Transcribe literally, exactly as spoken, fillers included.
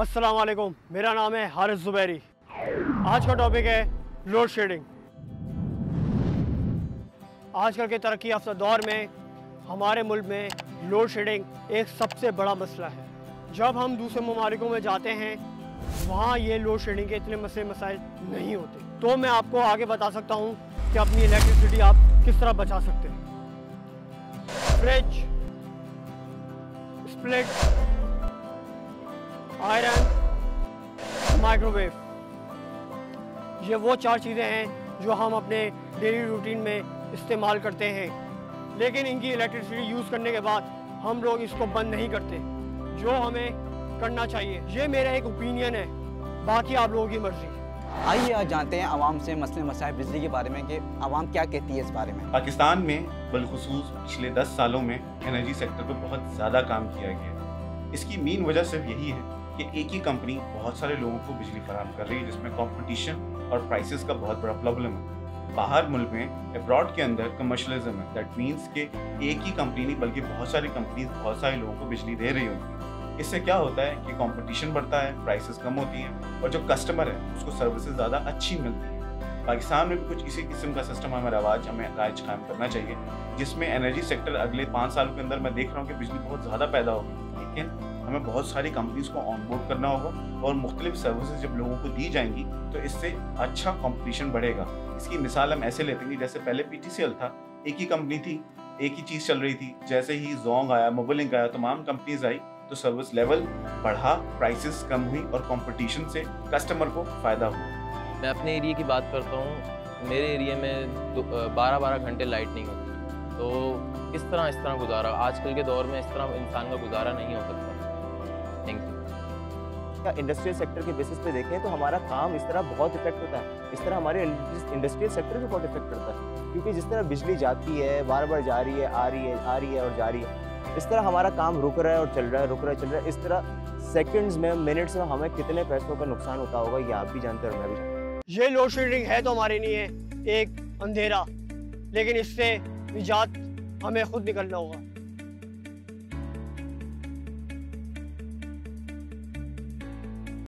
अस्सलाम वालेकुम, मेरा नाम है हारिस ज़ुबैरी। आज का टॉपिक है लोड शेडिंग। आजकल के तरक्की याफ्ता दौर में हमारे मुल्क में लोड शेडिंग एक सबसे बड़ा मसला है। जब हम दूसरे ममालिकों में जाते हैं वहाँ ये लोड शेडिंग के इतने मसले मसाइल नहीं होते। तो मैं आपको आगे बता सकता हूँ कि अपनी इलेक्ट्रिसिटी आप किस तरह बचा सकते हैं। फ्रिज, स्प्लिट, आयरन, माइक्रोवेव, ये वो चार चीज़ें हैं जो हम अपने डेली रूटीन में इस्तेमाल करते हैं, लेकिन इनकी इलेक्ट्रिसिटी यूज़ करने के बाद हम लोग इसको बंद नहीं करते, जो हमें करना चाहिए। ये मेरा एक ओपिनियन है, बाकी आप लोगों की मर्जी। आइए आज जानते हैं आवाम से मसले मसाइल बिजली के बारे में कि आवाम क्या कहती है इस बारे में। पाकिस्तान में बिलखुसूस पिछले दस सालों में एनर्जी सेक्टर पर बहुत ज़्यादा काम किया गया। इसकी मेन वजह सिर्फ यही है कि एक ही कंपनी बहुत सारे लोगों को बिजली फराहम कर रही है, जिसमें कंपटीशन और प्राइसेस का बहुत बड़ा प्रॉब्लम है। बाहर मुल्क में अब्रॉड के अंदर कमर्शलिज्म है, दैट मीन्स कि एक ही कंपनी नहीं बल्कि बहुत सारी कंपनीज बहुत सारे लोगों को बिजली दे रही होती है। इससे क्या होता है कि कंपटीशन बढ़ता है, प्राइसेस कम होती हैं और जो कस्टमर है उसको सर्विसेज ज़्यादा अच्छी मिलती है। पाकिस्तान में भी कुछ इसी किस्म का सिस्टम हमें रवाज हमें राज कायम करना चाहिए, जिसमें एनर्जी सेक्टर अगले पाँच सालों के अंदर मैं देख रहा हूँ कि बिजली बहुत ज़्यादा पैदा होगी, लेकिन हमें बहुत सारी कंपनीज को ऑनबोर्ड करना होगा और मुख्तलिफ सर्विसेज जब लोगों को दी जाएंगी तो इससे अच्छा कंपटीशन बढ़ेगा। इसकी मिसाल हम ऐसे लेते हैं, जैसे पहले पी टी सी एल था, एक ही कंपनी थी, एक ही चीज़ चल रही थी। जैसे ही जोंग आया, मोबाइलिंक आया, तमाम कंपनीज आई तो सर्विस लेवल बढ़ा, प्राइसेस कम हुई और कंपटीशन से कस्टमर को फ़ायदा हुआ। मैं अपने एरिया की बात करता हूँ। मेरे एरिया में बारह बारह घंटे लाइट नहीं होती, तो इस तरह इस तरह गुजारा आजकल के दौर में इस तरह इंसान का गुजारा नहीं हो सकता। Thank you. या इंडस्ट्रियल सेक्टर के बेसिस पे देखें तो हमारा काम इस तरह बहुत इफेक्ट होता है, इस तरह हमारे इंडस्ट्रियल सेक्टर भी बहुत इफेक्ट करता है, क्योंकि जिस तरह बिजली जाती है, बार बार जा रही है, आ रही है, आ रही है और जा रही है, इस तरह हमारा काम रुक रहा है और चल रहा है, रुक रहा है चल रहा है। इस तरह सेकंड्स में, मिनट्स में हमें कितने पैसों का नुकसान होता होगा ये आप भी जानते हैं और मैं भी जानता हूँ। ये लोड शेडिंग है तो हमारे लिए एक अंधेरा, लेकिन इससे निजात हमें खुद निकलना होगा।